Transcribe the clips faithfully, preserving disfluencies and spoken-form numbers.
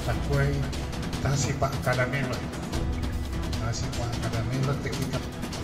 Takwe tasi Pak Kadamelo. Tasi Pak Kadamelo teknika.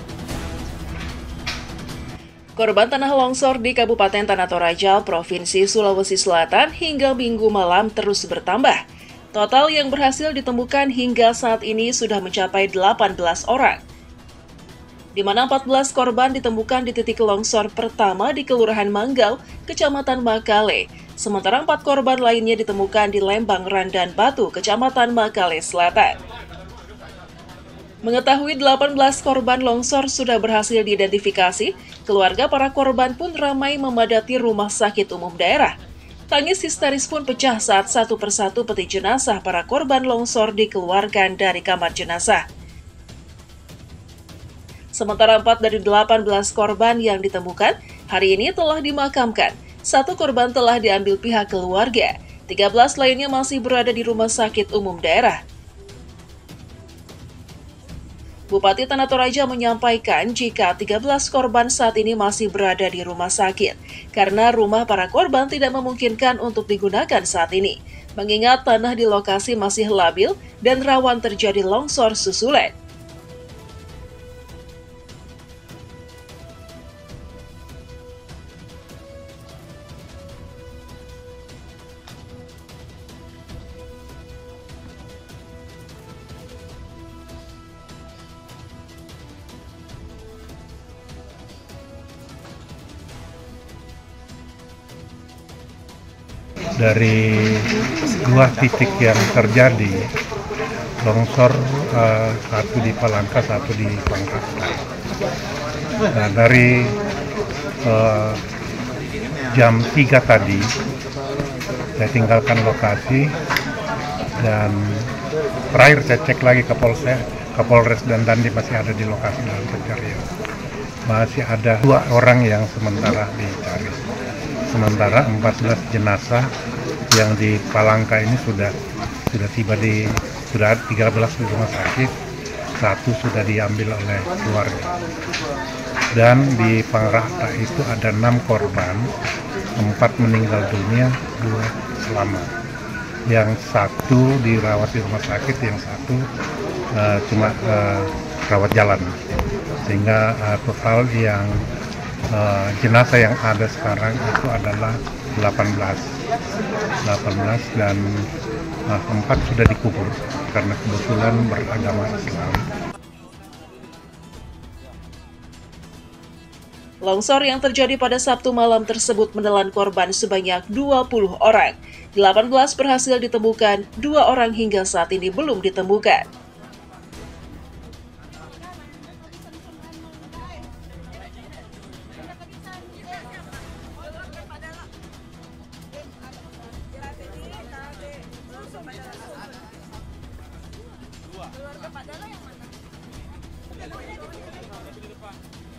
Korban tanah longsor di Kabupaten Tanah Toraja, Provinsi Sulawesi Selatan hingga Minggu malam terus bertambah. Total yang berhasil ditemukan hingga saat ini sudah mencapai delapan belas orang. Di mana empat belas korban ditemukan di titik longsor pertama di Kelurahan Manggal, Kecamatan Makale. Sementara empat korban lainnya ditemukan di Lembang Randan Batu, Kecamatan Makale Selatan. Mengetahui delapan belas korban longsor sudah berhasil diidentifikasi, keluarga para korban pun ramai memadati rumah sakit umum daerah. Tangis histeris pun pecah saat satu persatu peti jenazah para korban longsor dikeluarkan dari kamar jenazah. Sementara empat dari delapan belas korban yang ditemukan hari ini telah dimakamkan. Satu korban telah diambil pihak keluarga, tiga belas lainnya masih berada di rumah sakit umum daerah. Bupati Tanah Toraja menyampaikan jika tiga belas korban saat ini masih berada di rumah sakit karena rumah para korban tidak memungkinkan untuk digunakan saat ini, mengingat tanah di lokasi masih labil dan rawan terjadi longsor susulan. Dari dua titik yang terjadi longsor, uh, satu di Palangka, satu di Pangkasta. Nah, dari uh, jam tiga tadi saya tinggalkan lokasi dan terakhir saya cek lagi ke Polsek, Kapolres dan Dandi masih ada di lokasi dalam pencarian. Masih ada dua orang yang sementara dicari. Sementara empat belas jenazah yang di Palangka ini sudah sudah tiba di sudah tiga belas di rumah sakit, satu sudah diambil oleh keluarga. Dan di Pangrata itu ada enam korban, empat meninggal dunia, dua selamat. Yang satu dirawat di rumah sakit, yang satu uh, cuma uh, rawat jalan. Sehingga uh, total yang Uh, jenazah yang ada sekarang itu adalah delapan belas dan uh, empat sudah dikubur karena kebetulan beragama Islam. Longsor yang terjadi pada Sabtu malam tersebut menelan korban sebanyak dua puluh orang. delapan belas berhasil ditemukan, dua orang hingga saat ini belum ditemukan. Keluarga Pak Dala yang mana?